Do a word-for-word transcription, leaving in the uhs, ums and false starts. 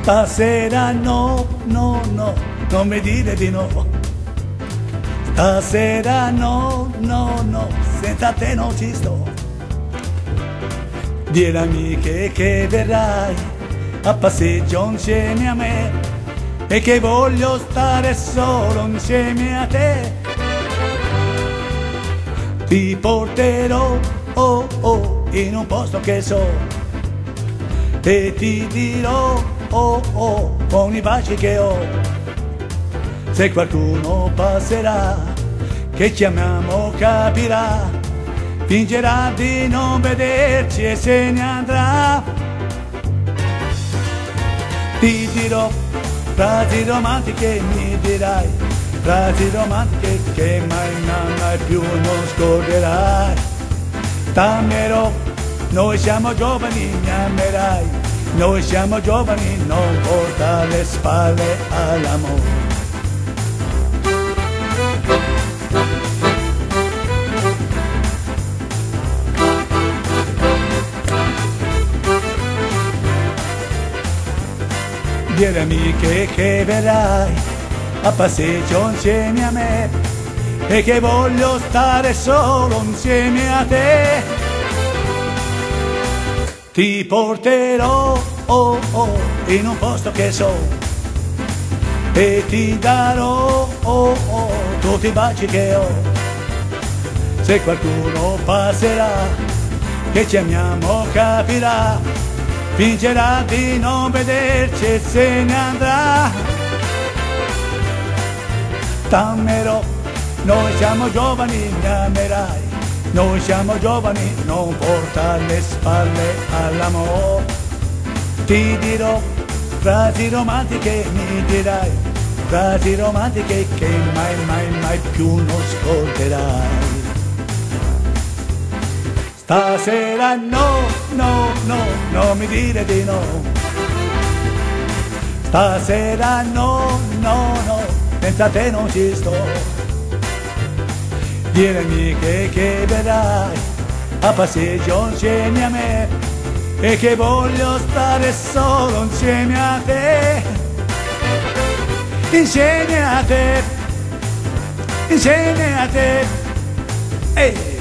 Stasera no, no, no, non mi dire di no. Stasera no, no, no, senza te non ci sto. Dire amiche che verrai a passeggio insieme a me e che voglio stare solo insieme a te. Ti porterò, oh, oh, in un posto che so e ti dirò, oh, oh, con i baci che ho. Se qualcuno passerà, che ci amiamo capirà, fingerà di non vederci e se ne andrà. Ti dirò frasi romantiche, mi dirai frasi romantiche che mai, mai, mai più non scorderai. T'amerò, noi siamo giovani, mi amerai. Noi siamo giovani, non porta le spalle all'amore. Dire amiche che verrai a passeggio insieme a me e che voglio stare solo insieme a te. Ti porterò, oh, oh, in un posto che so e ti darò, oh, oh, tutti i baci che ho. Se qualcuno passerà, che ci amiamo capirà, fingerà di non vederci e se ne andrà. T'amerò, noi siamo giovani, mi amerai. Noi siamo giovani, non porta le spalle all'amore. Ti dirò frasi romantiche, mi dirai frasi romantiche che mai, mai, mai più non ascolterai. Stasera no, no, no, non mi dire di no. Stasera no, no, no, senza te non ci sto. Dire amiche che verrai a passeggio insieme a me e che voglio stare solo insieme a te. Insieme a te, insieme a te. Ehi!